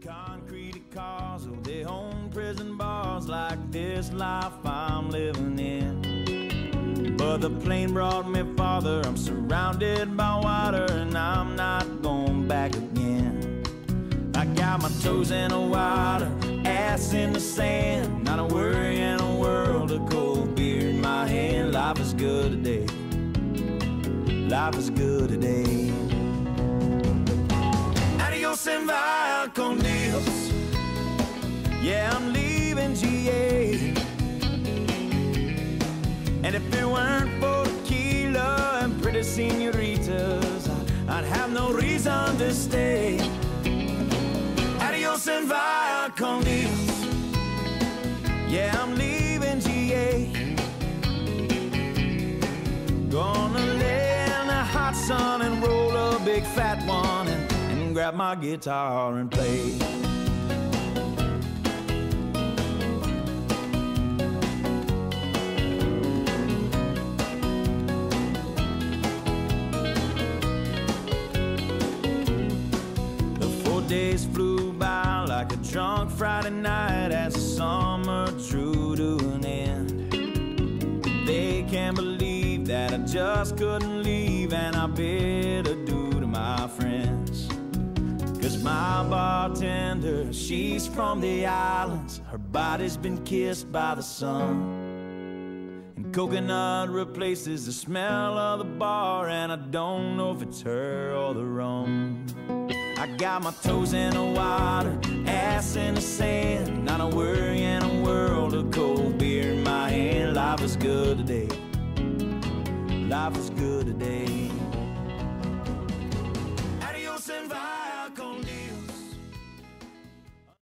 concrete cars, oh, they own prison bars like this life I'm living in. But the plane brought me farther, I'm surrounded by water, and I'm not going back again. I got my toes in the water, ass in the sand, not a worry in a world, a cold beer in my hand. Life is good today, life is good today. Adios and via con Dios, yeah, I'm leaving GA. And if it weren't for tequila and pretty senoritas, I'd have no reason to stay. Adios and via con Dios, yeah, I'm leaving GA. Gonna lay in the hot sun and roll a big fat one and grab my guitar and play. Days flew by like a drunk Friday night as the summer drew to an end. They can't believe that I just couldn't leave, and I bid adieu to my friends. Cause my bartender, she's from the islands, her body's been kissed by the sun, and coconut replaces the smell of the bar, and I don't know if it's her or the rum. I got my toes in the water, ass in the sand, not a worry in a world, a cold beer in my hand. Life is good today, life is good today.